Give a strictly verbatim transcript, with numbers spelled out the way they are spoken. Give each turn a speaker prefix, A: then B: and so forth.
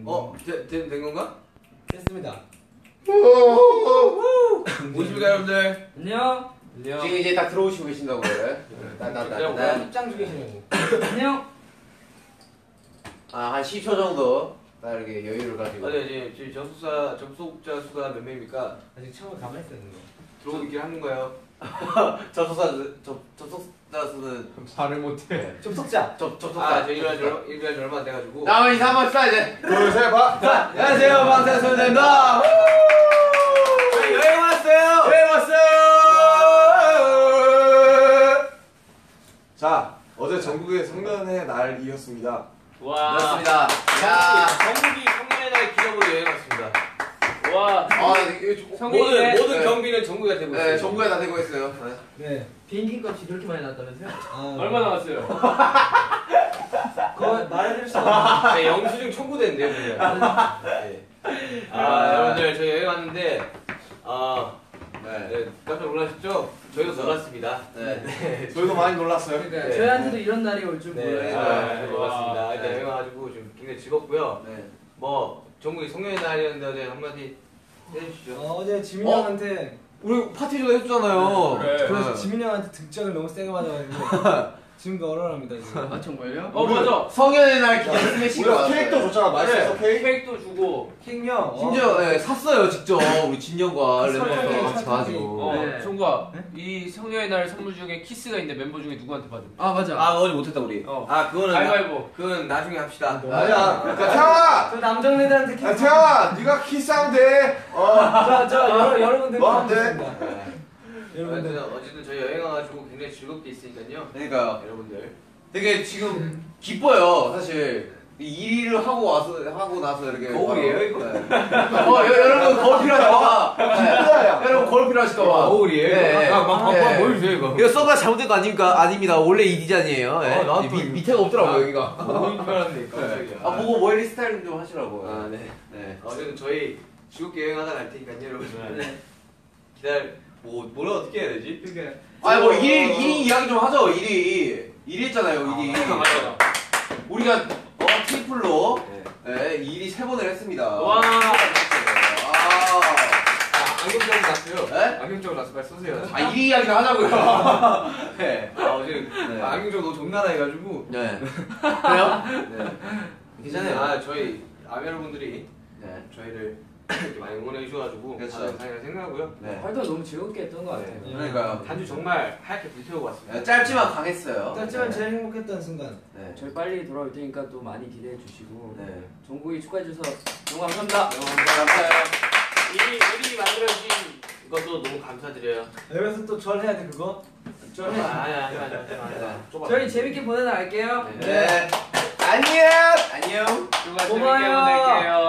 A: 어? 되, 되, 된 건가?
B: 됐습니다.
A: 오십니까 여러분들?
C: 안녕.
A: 안녕. 지금 이제 다 들어오시고 계신다고 그래.
B: 난 입장 중이시냐고.
C: 안녕.
A: 아, 한 십 초 정도 딱 이렇게 여유를 가지고.
D: 아니 이제 지금 접속자 접속자 수가 몇 명입니까?
B: 아직 처음에 가만히 있었는 거.
D: 들어오긴 하는 거예요.
A: 접속자 접 접속자 수는
E: 말을 못해.
B: 접속자.
A: 접 접속자.
D: 아, 저 일반 절 일반 얼마 안 돼가지고.
A: 다음 인사 한번 쏴야 돼.
E: 둘, 셋, 봐.
A: 자, 안녕하세요, 방탄소년단입니다.
D: 저희 여행 왔어요.
A: 여행 왔어요.
E: 자, 어제 전국의 성년의 날이었습니다.
D: 와.
A: 그렇습니다. 야,
D: 전국이 성년의 날 기념으로 여행 왔습니다. 와.
A: 아, 이게
D: 모든 모든
A: 네.
D: 경비는 전국에 되고 있어요.
A: 네, 전국에 다 되고 있어요. 네.
B: 네.
C: 비행기 값이 그렇게 많이 났다면서요?
B: 아,
D: 얼마 나왔어요?
C: 그거 말해줄 수 없어.
D: 네, 영수증 청구됐네요, 그냥. 네. 아, 여러분들 저희 여행 왔는데 아,
A: 네.
D: 네, 깜짝 놀라셨죠? 저희도 놀랐습니다.
A: 네.
D: 네.
E: 저희도 많이 놀랐어요.
C: 그러니까
D: 네.
C: 저희한테도 이런 날이 올 줄
D: 네,
C: 몰라요.
D: 아,
A: 네.
D: 놀랐습니다.
A: 네.
D: 일단 여행 와가지고 좀 굉장히 즐겁고요.
A: 네.
D: 뭐 전국이 성년의 날이었는데 어제 한마디 해주시죠.
B: 어, 어제 지민
A: 어?
B: 형한테
A: 우리 파티도 해줬잖아요.
E: 그래.
B: 그래서 지민 형한테 등짝을 너무 세게 맞아가지고 지금도 얼얼합니다 지금.
C: 아 정말요?
D: 어 맞아.
A: 성년의 날 기념 스매시가
E: 우리가 케이크도 줬잖아. 맛있어서
D: 네,
E: 케이크.
D: 케이크도 주고.
B: 킹형.
A: 심지어 네, 샀어요 직접 우리 진영과
B: 그
A: 랩터가
B: 설탕이
A: 같이 가지고.
D: 어,
C: 네.
D: 성구야. 이 성년의 날 선물 중에 키스가 있는데 멤버 중에 누구한테 받을?
C: 아 맞아.
A: 아 어제 못했다 우리.
D: 어.
A: 아 그거는
D: 가위바위보.
A: 나, 그건 나중에 합시다.
E: 아니야. 자, 태영아.
C: 저 남정네들한테 키스.
E: 야, 태영아, 네가 키스하면 돼. 어.
B: 자자 여러분들
E: 뭐 하면 돼?
B: 하겠습니다. 여러분들.
D: 어쨌든, 어쨌든 저희 여행 와가지고 굉장히 즐겁게 있으니까요.
A: 그러니까
D: 여러분들.
A: 되게 지금 기뻐요 사실. 일 위를 하고 와서 하고 나서 이렇게
D: 거울이에요, 이거?
A: 네. 어 여, 여러분 거울 필요하실까봐. 네. 여러분 거울 필요하실까봐.
D: 거울이에요?
A: 네.
D: 아, 막
A: 네.
D: 한번 보여주세요 이거.
A: 이거 써가 잘못된 거 아닙니까? 아닙니다. 원래 이 디자인이에요. 네.
D: 어, 나도
A: 이 밑-
D: 이거-
A: 밑에가 없더라고요
D: 아,
A: 여기가.
D: 보인 줄 알았네 깜짝이야.
A: 아 보고 모엘리 스타일링 좀 하시라고.
D: 아 네.
A: 네.
D: 어쨌든 저희 즐겁게 여행하다 갈 테니까요 여러분.
C: 네.
D: 기다려. 뭐 뭐라 어떻게 해야 되지?
C: 그러니까.
A: 아니 뭐 일 위 일 위 이야기 좀 하죠. 일 위 일 위 했잖아요. 일 위.
D: 아, 맞아.
A: 우리가 어 트리플로
D: 네.
A: 네, 일 위 세 번을 했습니다.
D: 와.
A: 아,
D: 아, 안경적으로 났어요.
A: 네?
D: 안경적으로 났어. 빨리 쏘세요.
A: 아 일 위 이야기를 하자고요. 네.
D: 아 어제
A: 네.
D: 아, 안경적 너무 존나나 해가지고.
A: 네. 그래요?
D: 네.
A: 괜찮아요.
D: 아 저희 아미 여러분들이
A: 네.
D: 저희를 이렇게 많이 응원해 주셔가지고
A: 그렇죠.
D: 다행이라 생각하고요.
A: 네.
C: 활동 너무 즐겁게 했던 것 같아요.
D: 네.
A: 그러니까요.
D: 단주 정말 하얗게 불태우고 왔습니다.
A: 네, 짧지만 강했어요.
B: 짧지만
A: 네.
B: 제일 행복했던 순간.
A: 네.
C: 저희 빨리 돌아올 테니까 또 많이 기대해 주시고
A: 네.
C: 종국이 축하해 주셔서 너무 감사합니다.
A: 너무 감사해요.
D: 이 우리 만들어진 것도 너무 감사드려요.
B: 여기서 또 절 해야 돼 그거? 절 해.
D: 아니 아니 아니 아니.
C: 저희 재밌게 보내다 갈게요.
A: 네. 안녕. 안녕.
D: 정말 재밌게
C: 고마워요.
D: 보낼게요.